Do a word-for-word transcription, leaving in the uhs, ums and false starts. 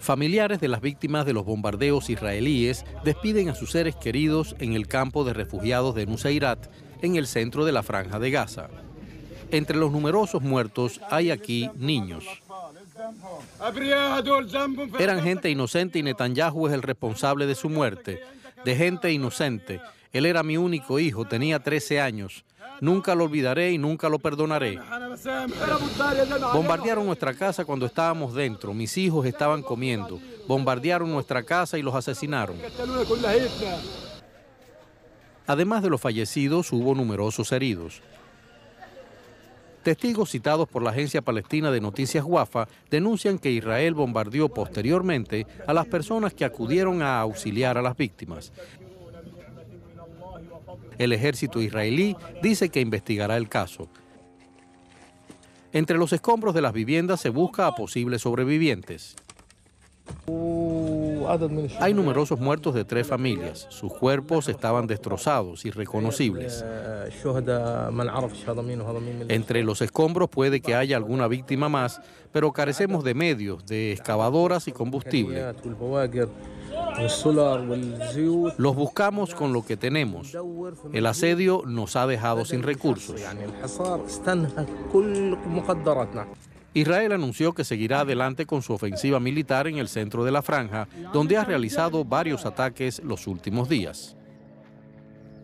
Familiares de las víctimas de los bombardeos israelíes despiden a sus seres queridos en el campo de refugiados de Nuseirat, en el centro de la Franja de Gaza. Entre los numerosos muertos hay aquí niños. Eran gente inocente y Netanyahu es el responsable de su muerte. De gente inocente. Él era mi único hijo, tenía trece años. Nunca lo olvidaré y nunca lo perdonaré. Bombardearon nuestra casa cuando estábamos dentro. Mis hijos estaban comiendo. Bombardearon nuestra casa y los asesinaron. Además de los fallecidos, hubo numerosos heridos. Testigos citados por la agencia palestina de noticias Wafa denuncian que Israel bombardeó posteriormente a las personas que acudieron a auxiliar a las víctimas. El ejército israelí dice que investigará el caso. Entre los escombros de las viviendas se busca a posibles sobrevivientes. Hay numerosos muertos de tres familias. Sus cuerpos estaban destrozados, irreconocibles. Entre los escombros puede que haya alguna víctima más, pero carecemos de medios, de excavadoras y combustible. Los buscamos con lo que tenemos. El asedio nos ha dejado sin recursos. Israel anunció que seguirá adelante con su ofensiva militar en el centro de la franja, donde ha realizado varios ataques los últimos días.